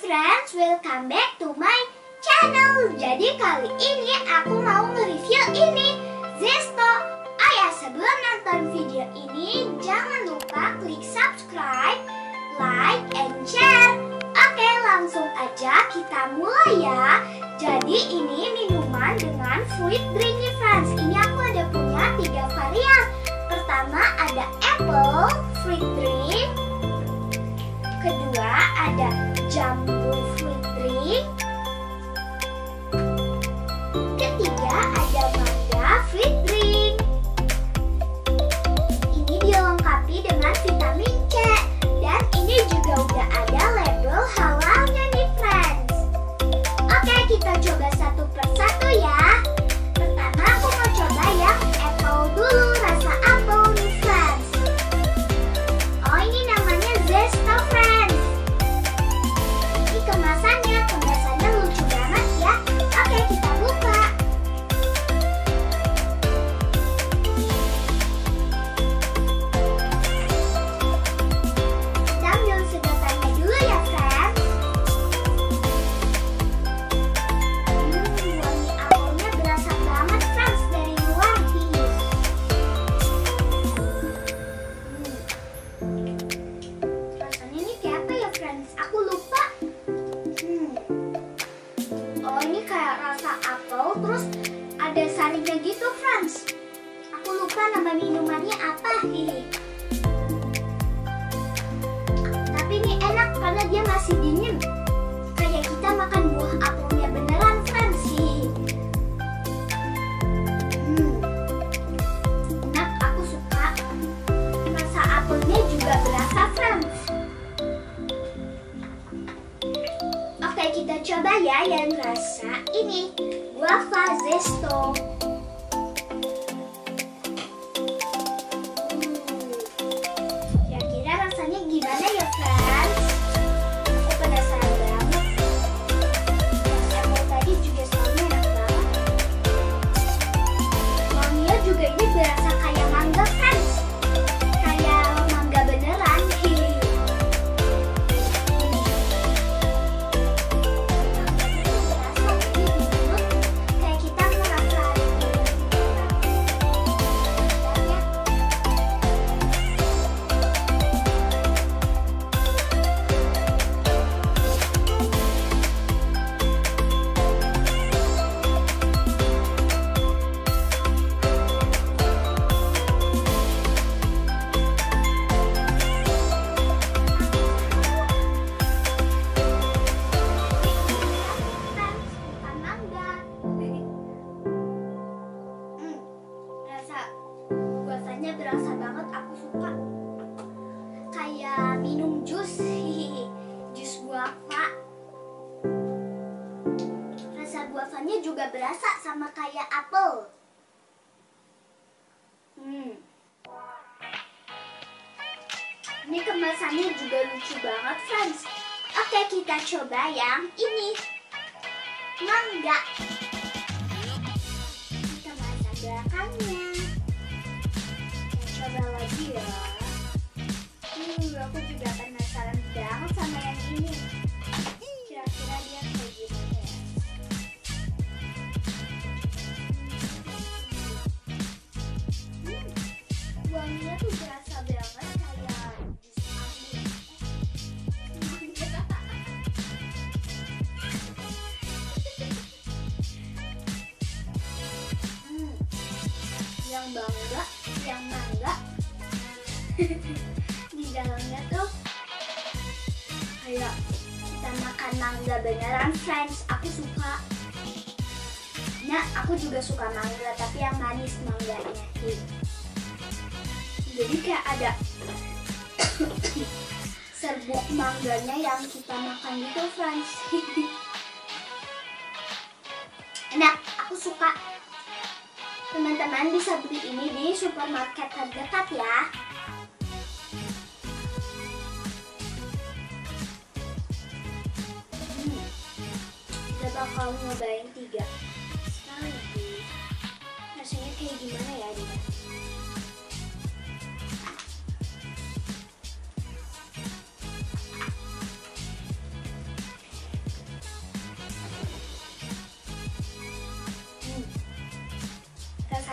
friends, welcome back to my channel. Jadi kali ini aku mau nge-review ini, Zesto. Oh ya, sebelum nonton video ini jangan lupa klik subscribe, like, and share. Oke, langsung aja kita mulai ya. Jadi ini minuman dengan fruit drink nih friends. Ini aku ada punya 3 varian. Pertama ada apple fruit drink. Kedua ada jambu fruit drink. Ketiga ada mangga fruit drink. Ini dilengkapi dengan vitamin C. Dan ini juga udah ada label halalnya nih friends. Oke, kita coba satu persatu ya. Pertama aku mau coba yang apple dulu, rasa apple nih friends. Oh, ini namanya Zesto friends. Ini kemasannya lucu banget ya. Oke, kita buka. Kita ambil sedotannya dulu ya friends. Wangi apelnya berasa banget friends dari luar nih. Rasanya ini kayak apa ya friends? Aku lupa. Oh, ini kayak rasa apel terus ada sarinya gitu friends. Aku lupa nama minumannya apa nih. Tapi ini enak karena dia masih dingin. Kayak kita makan buah apelnya beneran friends sih. Enak, aku suka. Rasa apelnya juga berasa friends. Oke, kita coba ya yang rasa ini guava Zesto. Kira-kira rasanya gimana ya friends? Aku penasaran banget. Apple tadi juga soalnya enak banget. Wanginya juga ini berasa kayak mangga friends. Kayak mangga beneran. Kayak kita merasa guavanya berasa banget, aku suka. Kayak minum jus, jus guava. Rasa guavanya juga berasa sama kayak apel. Ini kemasannya juga lucu banget friends. Oke, kita coba yang ini, mangga. Kita masak belakangnya. Coba lagi ya. Aku juga penasaran banget sama yang ini. Kira-kira dia kayak gimana ya? Wanginya tuh berasa banget kayak jus anggur. Yang bangga, yang mangga. Di dalamnya tuh kayak kita makan mangga beneran friends. Aku suka. Nah, aku juga suka mangga, tapi yang manis mangganya. Jadi kayak ada serbuk mangganya yang kita makan gitu friends. Enak, aku suka. Teman-teman bisa beli ini di supermarket terdekat ya. Kita bakal nyobain 3 sekali. Rasanya kayak gimana ya dia?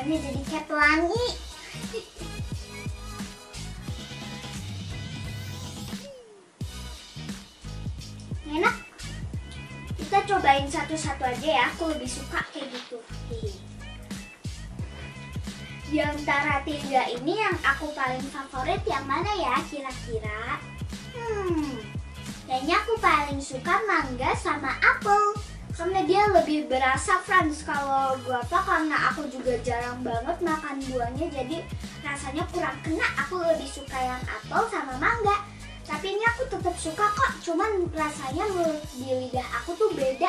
rasanya jadi kayak pelangi. Enak. Kita cobain satu-satu aja ya, aku lebih suka kayak gitu. Di antara tiga ini yang aku paling favorit yang mana ya kira-kira? Kayaknya aku paling suka mangga sama apel. Karena dia lebih berasa Franz. Kalau gua apa, karena aku juga jarang banget makan buahnya, jadi rasanya kurang kena. Aku lebih suka yang apel sama mangga. Tapi ini aku tetap suka kok, cuman rasanya di lidah aku tuh beda.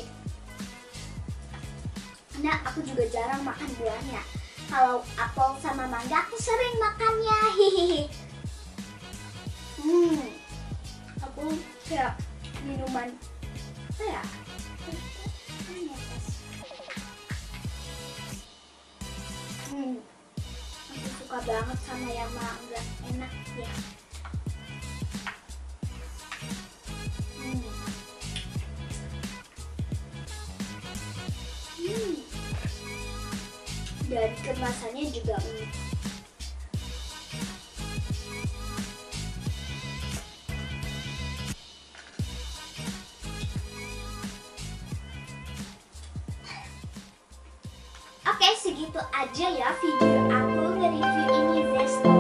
Karena aku juga jarang makan buahnya. Kalau apel sama mangga aku sering makannya. Aku kayak minuman apa ya? Aku suka banget sama yang mangga, enak ya. Dan kemasannya juga unik. Oke, segitu aja ya video aku nge-review ini Zesto